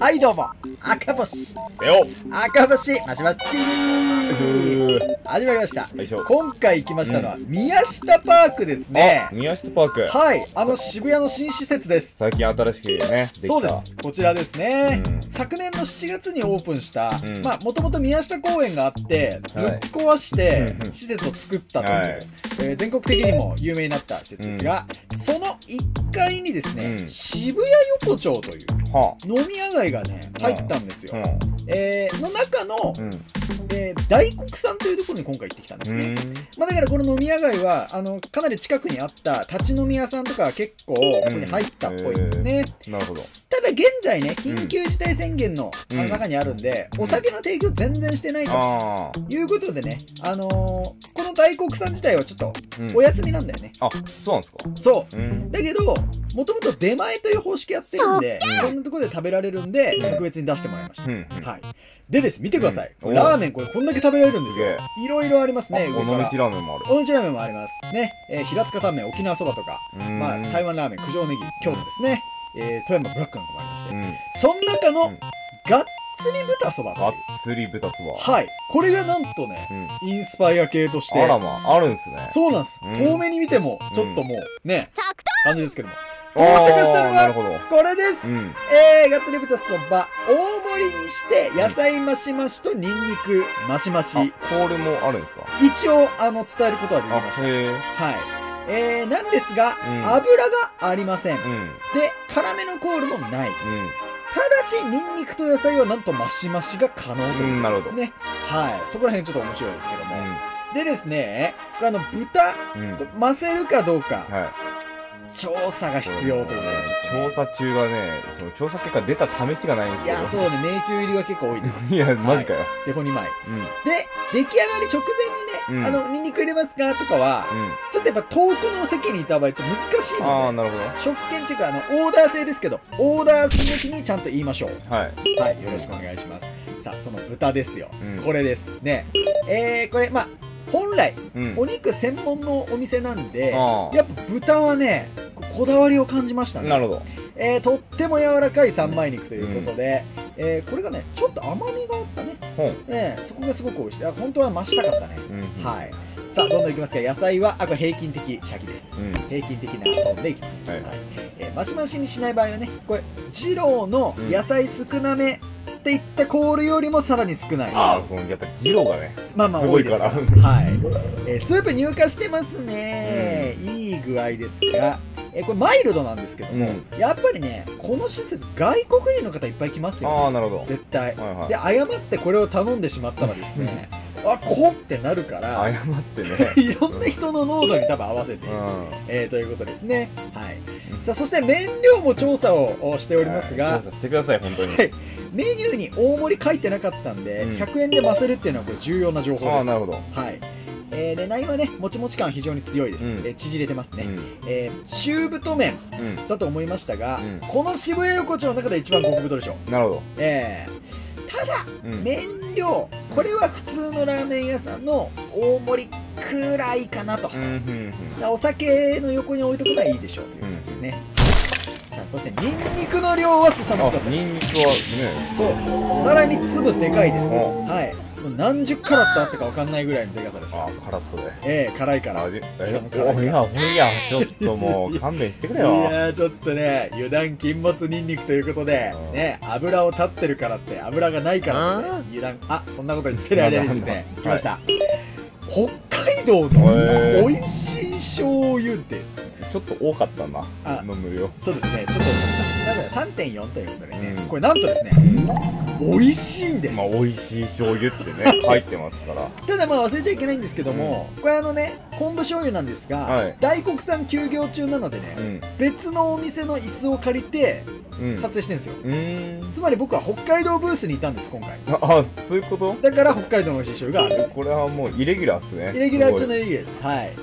はいどうも、赤星せよ赤星マシマシ始まりました。今回行きましたのは宮下パークですね。 宮下パーク、 はい、渋谷の新施設です。 最近新しくねできた。 そうです、こちらですね。昨年の7月にオープンした、まあもともと宮下公園があってぶっ壊して施設を作ったという、全国的にも有名になった施設ですが、その1階にですね、渋谷横丁という飲み屋街がね入ったんですよ。の中の大黒さんというところに今回行ってきたんですね。まあだからこの飲み屋街はかなり近くにあった立ち飲み屋さんとかは結構ここに入ったっぽいですね。 なるほど。 ただ現在ね緊急事態宣言の中にあるんで、お酒の提供全然してないということでね、この大黒さん自体はちょっとお休みなんだよね。 あ、そうなんですか。 そう。だけどもともと出前という方式やってるんで、いろんなところで食べられるんで特別に出してもらいました。はい。でです、見てください。ラーメンこれこんだけ食べられるんですよ。いろいろありますね。 尾道ラーメンもある。 尾道ラーメンもありますね。平塚タンメン、沖縄そばとか、まあ台湾ラーメン、九条ネギ、京都ですね。富山ブラックなんかもありまして、その中のがっつり豚そば。 がっつり豚そば。 はい。これがなんとね、インスパイア系として。 あらまあ、あるんすね。 そうなんです。遠目に見ても、ちょっともうね、感じですけども。到着したのはこれです。がっつり豚そば大盛りにして野菜増し増しとニンニク増し増し。 これもあるんですか。 一応伝えることはできました。はい。なんですが油がありません。で辛めのコールもない。ただしニンニクと野菜はなんと増し増しが可能ということですね。はい。そこら辺ちょっと面白いですけども。でですね、豚増せるかどうか。調査が必要という調査中がね、その調査結果出た試しがないんですけど。 いや、そうね、迷宮入りが結構多いです。 いや、マジかよ。 デコ2枚。で、出来上がり直前にね、ニンニク入れますかとかは、ちょっとやっぱ遠くのお席にいた場合、ちょっと難しいので、 ああ、なるほど。 食券っていうか、オーダー制ですけど、オーダーするときにちゃんと言いましょう。はい。はい、よろしくお願いします。さあ、その豚ですよ。これですね。これ、まあ、本来、お肉専門のお店なんで、やっぱ豚はね、こだわりを感じましたね。なるほど。とっても柔らかい三枚肉ということで、これがね、ちょっと甘みがあったね。そこがすごく美味しい。本当は増したかったね。はい。さあ、どんどんいきますか。野菜は、これ平均的シャキです。平均的なトーンでいきます。マシマシにしない場合はね、これ、二郎の野菜少なめっていったコールよりもさらに少ない。 ああ、そう、やっぱ二郎がね、 まあまあ多いですから。はい。スープ乳化してますね。いい具合ですが、これマイルドなんですけども、やっぱりね、この施設外国人の方いっぱい来ますよね。ああ、なるほど。絶対。で、誤ってこれを頼んでしまったらですね、こってなるから、 誤ってね、 いろんな人の濃度に多分合わせて、ということですね。はい。さあ、そして麺量も調査をしておりますが、 調査してください、本当に。 メニューに大盛り書いてなかったんで、100円で増せるっていうのはこれ重要な情報です。ああ、なるほど。はい。で内はね、もちもち感非常に強いです。縮れてますね。中太麺だと思いましたが、この渋谷横丁の中で一番極太でしょう。なるほど。ただ、麺量、これは普通のラーメン屋さんの大盛りくらいかなと。お酒の横に置いとくのはいいでしょうという感じですね。さあ、そしてニンニクの量は凄まじかった。ニンニクはね、そう、さらに粒でかいです。はい。何十カラットあったか分かんないぐらいのでかさでした。ああ、カラットで。辛いから。いや、ちょっともう勘弁してくれよ。いや、ちょっとね、油断禁物ニンニクということで、ね、油を立ってるからって、油がないからって、油断、そんなこと言ってる間にですね、来ました。北海道の美味しい醤油です。ちょっと多かったな、飲む量。そうですね、ちょっと、3.4 ということでね、これなんとですね、美味しいんです。まあ美味しい醤油ってね書いてますから。ただまあ忘れちゃいけないんですけども、これ昆布醤油なんですが、大黒さん休業中なのでね、別のお店の椅子を借りて撮影してるんですよ。つまり僕は北海道ブースにいたんです今回。ああ、そういうこと。だから北海道の美味しい醤油がある。これはもうイレギュラーっすね。イレギュラー中のイレギュラーです。はい。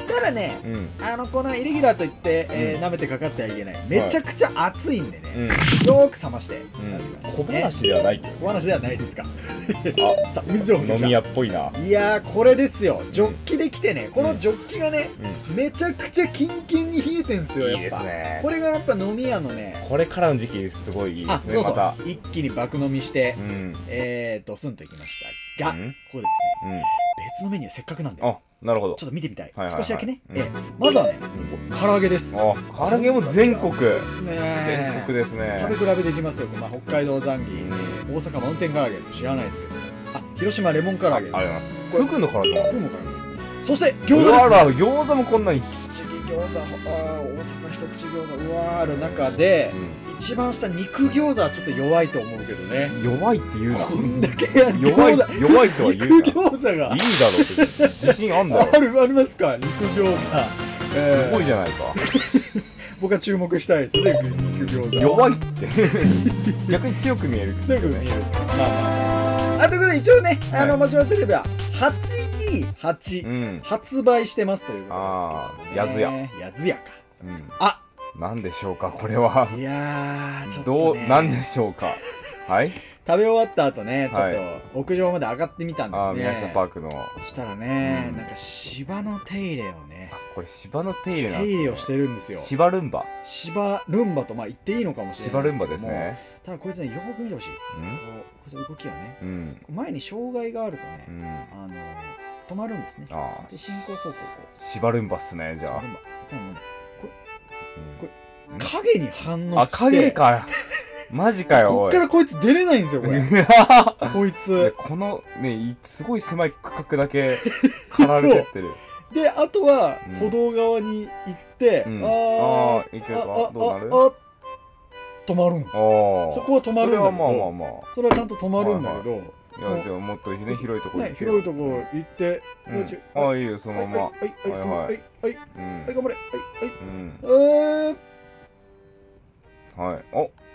ただね、このイレギュラーといって舐めてかかってはいけない。めちゃくちゃ熱いんでね、よーく冷まして小話ではない。 小話ではないですか。さあ水情報飲み屋っぽいな。 いやーこれですよ、ジョッキできてね、このジョッキがねめちゃくちゃキンキンに冷えてんすよ。やっぱこれがやっぱ飲み屋のね、 これからの時期すごいいいですね。 そうそう、一気に爆飲みしてドスンといきましたが、ここでですね別のメニューせっかくなんで、 なるほど、 ちょっと見てみたい。少しだけね。ままずはね唐揚げです。 唐揚げも全国ですね。 全国ですね。 食べ比べできますよ。北海道ザンギ、大阪マウンテン唐揚げ知らないですけど、広島レモン唐揚げあります。フグの唐揚げも。 フグの唐揚げですね。そして餃子ですね。 餃子もこんなに一口餃子、大阪一口餃子ある中で、一番下肉餃子はちょっと弱いと思うけどね。 弱いって言うな。 こんだけ弱いとは言うな。 肉餃子がいいだろって自信あんだろ。 ありますか、肉餃子。 すごいじゃないか。 僕は注目したいですね、肉餃子。 弱いって逆に強く見える。 強く見える。ということで一応ね、マシュマロテレビは828発売してますということですけど、やずやか。 なんでしょうかこれは。 いやーちょっとね、 なんでしょうか。はい。 食べ終わった後ね、ちょっと屋上まで上がってみたんですね。 宮下パークの。 そしたらね、なんか芝の手入れをね、 これ芝の手入れなんですね。 手入れをしてるんですよ。 芝ルンバ。 芝ルンバと言っていいのかもしれないですけども。芝ルンバですね。ただこいつね、よく見てほしい。こいつ動きがね、前に障害があるとね、止まるんですね。で進行方向芝ルンバっすね、じゃあ。 多分ね、これ影に反応して。 影か。マジかよ。 こっからこいつ出れないんですよ、これ。こいつ。 このね、すごい狭い区画だけ刈られてってる。 で、あとは歩道側に行って、 行けるかどうなる？ 止まるの。そこは止まるんだけど。それはまあ。それはちゃんと止まるんだけど。 いや、じゃあもっとね、広いとこ行って。 広いとこ行って、 いいよ、そのまま。 はい、頑張れ。 はい。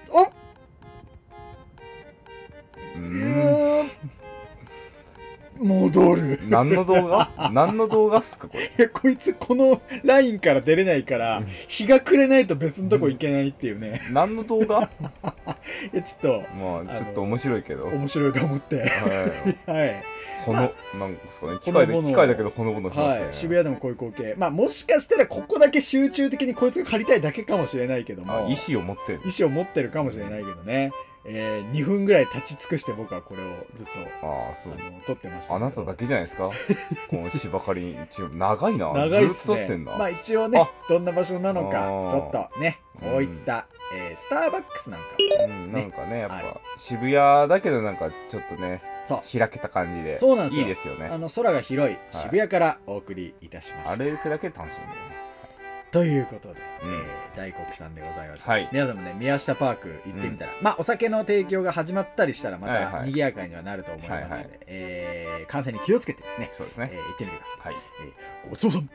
戻る。 何の動画？何の動画っすかこれ。 いや、こいつこのラインから出れないから日が暮れないと別のとこ行けないっていうね。 何の動画？ いや、ちょっとまあちょっと面白いけど。 面白いと思って。はい。 なんですかね。機械だけどほのぼのしますね。 渋谷でもこういう光景。まあもしかしたらここだけ集中的にこいつが借りたいだけかもしれないけども。 意思を持ってる。 意思を持ってるかもしれないけどね。2分ぐらい立ち尽くして僕はこれをずっと撮ってました。 あなただけじゃないですか。この芝刈り長いな。 長いっすね。 ずっと撮ってんだ。 まあ一応ね、どんな場所なのかちょっとね、こういったスターバックスなんかなんかね、やっぱ渋谷だけどなんかちょっとね、開けた感じでいいですよね。 空が広い渋谷からお送りいたしました。 歩くだけ楽しんでね。 ということで、大黒さんでございました。皆さんもね、宮下パーク行ってみたら、まあお酒の提供が始まったりしたらまた賑やかにはなると思いますので、感染に気をつけてですね、行ってみてください。ごちそうさん。